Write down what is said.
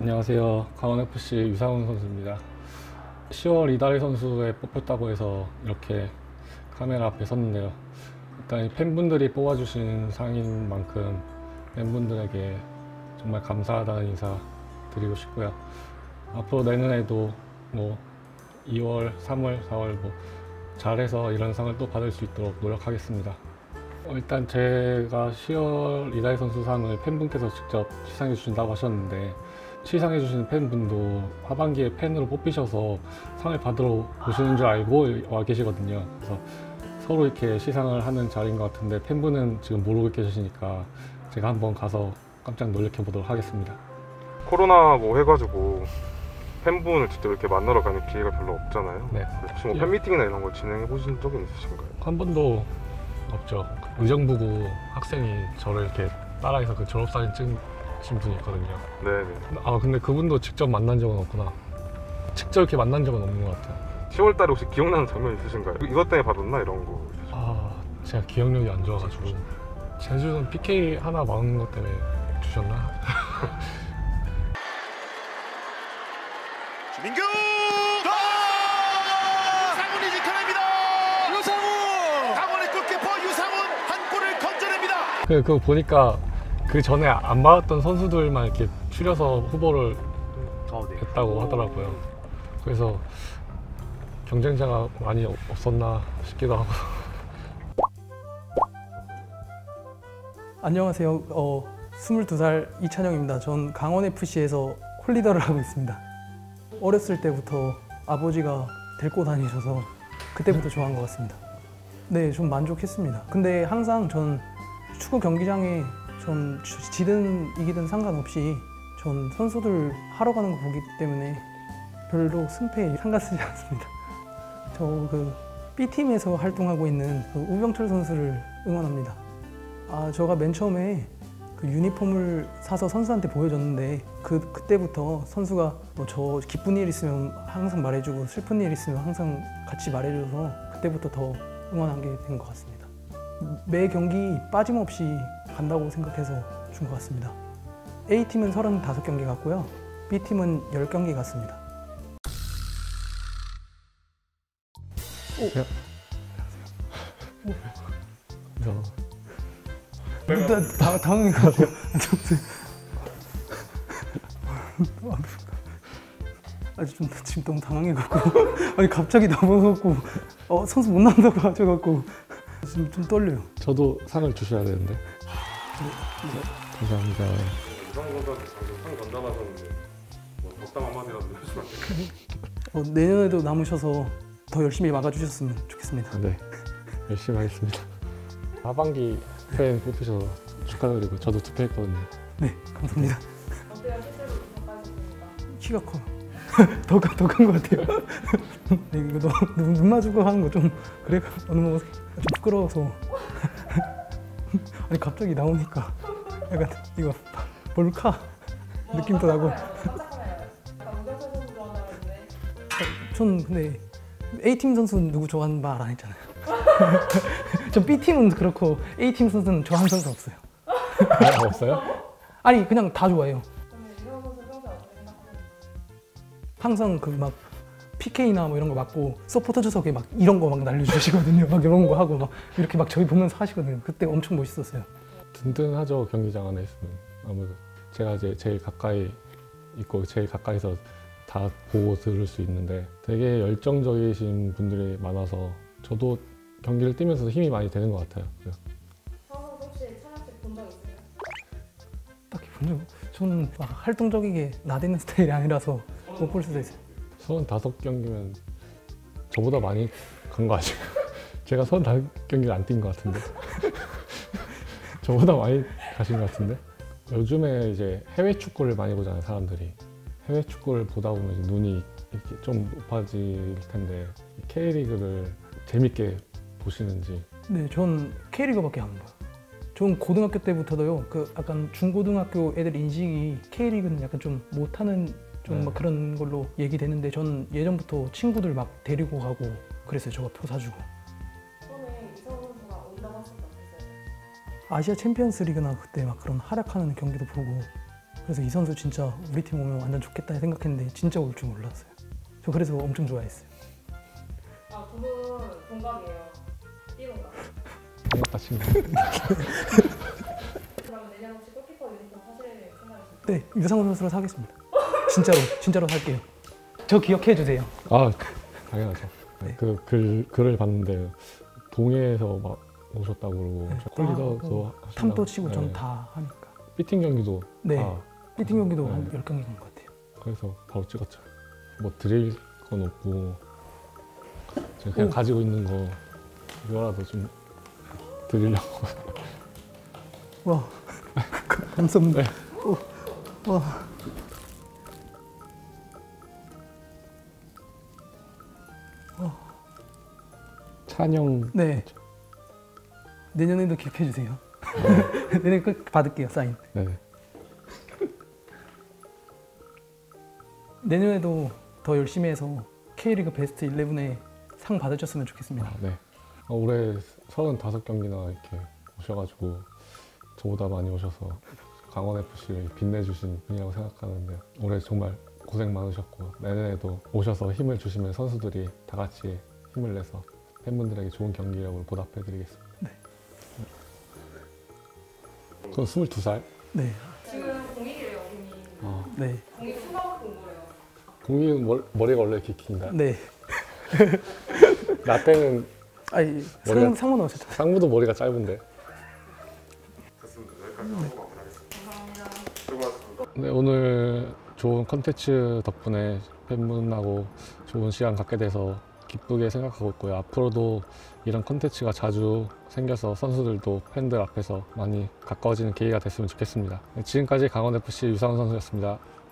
안녕하세요. 강원FC 유상훈 선수입니다. 10월 이달의 선수에 뽑혔다고 해서 이렇게 카메라 앞에 섰는데요. 일단 팬분들이 뽑아주신 상인 만큼 팬분들에게 정말 감사하다는 인사 드리고 싶고요. 앞으로 내년에도 2월, 3월, 4월 잘해서 이런 상을 또 받을 수 있도록 노력하겠습니다. 일단 제가 10월 이달의 선수 상을 팬분께서 직접 시상해 주신다고 하셨는데, 시상해 주시는 팬분도 하반기에 팬으로 뽑히셔서 상을 받으러 오시는 줄 알고 와 계시거든요. 그래서 서로 이렇게 시상을 하는 자리인 것 같은데, 팬분은 지금 모르고 계시니까 제가 한번 가서 깜짝 놀래켜 보도록 하겠습니다. 코로나 해가지고 팬분을 직접 이렇게 만나러 가는 기회가 별로 없잖아요. 네. 혹시 팬미팅이나 이런 걸 진행해 보신 적은 있으신가요? 한 번도 없죠. 의정부고 학생이 저를 이렇게 따라해서 그 졸업사진 찍으신 분이 있거든요. 네네. 근데 그분도 직접 만난 적은 없구나. 직접 이렇게 만난 적은 없는 것 같아요. 10월 달에 혹시 기억나는 장면 있으신가요? 이것 때문에 받았나 이런 거 있으신가요? 제가 기억력이 안 좋아가지고 제주는 PK 하나 막은 것 때문에 주셨나? 주민규! 유상훈이 지켜냅니다! 유상훈! 강원의 골키퍼 유상훈 한 골을 건져냅니다! 그거 보니까 그 전에 안 받았던 선수들만 이렇게 추려서 후보를 했다고 하더라고요. 그래서 경쟁자가 많이 없었나 싶기도 하고. 안녕하세요. 22살 이찬영입니다. 전 강원FC에서 홀리더를 하고 있습니다. 어렸을 때부터 아버지가 데리고 다니셔서 그때부터 좋아한 것 같습니다. 네, 좀 만족했습니다. 근데 항상 전 축구 경기장에 전 지든 이기든 상관없이 전 선수들 하러 가는 거 보기 때문에 별로 승패에 상관 쓰지 않습니다. 저 B팀에서 활동하고 있는 우병철 선수를 응원합니다. 제가 맨 처음에 유니폼을 사서 선수한테 보여줬는데 그때부터 선수가 저 기쁜 일 있으면 항상 말해주고 슬픈 일 있으면 항상 같이 말해줘서 그때부터 더 응원하게 된 것 같습니다. 매 경기 빠짐없이 간다고 생각해서 준 것 같습니다. A팀은 35경기 갔고요. B팀은 10경기 갔습니다. 당황한 것 같아요. 지금 너무 당황해갖고 아니 갑자기 넘어갖고 선수 못 나온다고 하셔갖고 지금 좀 떨려요. 저도 상을 주셔야 되는데. 감사합니다. 유상훈 선수한테 방금 상 건져나셨는데 덕담 한마디라도 해주시면 안 될까요? 내년에도 남으셔서 더 열심히 막아주셨으면 좋겠습니다. 네, 열심히 하겠습니다. 하반기 팬 뽑히셔서 축하드리고 저도 투표했거든요. 네, 감사합니다. 어때요? 실제로 평가하셨습니까? 키가 커요. 더 큰 것 같아요. 네, 이거 눈 마주고 하는 거 좀 그래 너무 좀 부끄러워서 아니 갑자기 나오니까 약간 이거 몰카 느낌도 나고. 약간 우병철 선수 좋아한다고 했는데 전 근데 A팀 선수는 누구 좋아하는 말 안 했잖아요. 전 B팀은 그렇고 A팀 선수는 좋아하는 선수 없어요. 없어요? 아니 그냥 다 좋아해요. 그러면 유상훈 선수 평소에 어떻게 생각하세요? 항상 PK나 이런 거 맞고 서포터 주석에 이런 거 날려주시거든요. 이런 거 하고 이렇게 저희 보면서 하시거든요. 그때 엄청 멋있었어요. 든든하죠. 경기장 안에 있으면. 아무래도 제가 이제 제일 가까이 있고 제일 가까이서 다 보고 들을 수 있는데 되게 열정적이신 분들이 많아서 저도 경기를 뛰면서 힘이 많이 되는 것 같아요. 상훈 선수 혹시 차량책 본 적 있으세요? 딱히 저는 활동적이게 나대는 스타일이 아니라서 못 볼 수도 있어요. 35경기면 저보다 많이 간 거 아니에요? 제가 35경기를 안 뛴 것 같은데. 저보다 많이 가신 것 같은데. 요즘에 이제 해외 축구를 많이 보잖아요, 사람들이. 해외 축구를 보다 보면 이제 눈이 이렇게 좀 높아질 텐데 K리그를 재밌게 보시는지. 네, 전 K리그밖에 안 봐요. 전 고등학교 때부터도요. 약간 중고등학교 애들 인식이 K리그는 약간 좀 못하는 그런 걸로 얘기되는데 전 예전부터 친구들 데리고 가고 그랬어요. 저가 표 사주고. 처음에 이성훈 선수가 온다고 했을 때 어땠어요? 아시아 챔피언스 리그나 그때 그런 활약하는 경기도 보고 그래서 이 선수 진짜 우리 팀 오면 완전 좋겠다 생각했는데 진짜 올 줄 몰랐어요. 저 그래서 엄청 좋아했어요. 아, 두 분 동갑이에요. 띠동갑. 반갑다 친구. 그러면 내년 혹시 골키퍼 유니폼 사실 생각이신가요? 네, 유상훈 선수로 사겠습니다. 진짜로 살게요. 저 기억해 주세요. 아 당연하죠. 네. 그 글을 봤는데 동해에서 막 오셨다고 그러고 네. 콜리더도 탐도 치고 전 네. 다 하니까. 피팅 경기도 네. 다 피팅 경기도 네. 한 10경기 간 것 같아요. 그래서 바로 찍었죠. 뭐 드릴 건 없고 제가 그냥 오. 가지고 있는 거 이거라도 좀 드리려고. 와, 감사합니다. 네. 오, 와. 찬영 네. 내년에도 기억해 주세요. 내년에 꼭 받을게요, 사인. 네. 내년에도 더 열심히 해서 K리그 베스트 11에 상 받으셨으면 좋겠습니다. 네. 올해 35경기나 이렇게 오셔가지고 저보다 많이 오셔서 강원FC를 빛내주신 분이라고 생각하는데 올해 정말 고생 많으셨고 내년에도 오셔서 힘을 주시면 선수들이 다 같이 힘을 내서 팬분들에게 좋은 경기력으로 보답해드리겠습니다. 네. 그럼 22살? 네, 지금 01이래요, 본인. 네, 01 초등학교 온 거래요. 공이 머리가 원래 이렇게 긴가? 네. 나 때는 아니, 머리가- 상무 나오셨죠? 상무도 머리가 짧은데. 됐습니다. 여기까지 하고 마무리하겠습니다. 감사합니다. 수고하셨습니다. 네, 오늘 좋은 컨텐츠 덕분에 팬분하고 좋은 시간 갖게 돼서 기쁘게 생각하고 있고요. 앞으로도 이런 컨텐츠가 자주 생겨서 선수들도 팬들 앞에서 많이 가까워지는 계기가 됐으면 좋겠습니다. 네, 지금까지 강원FC 유상훈 선수였습니다.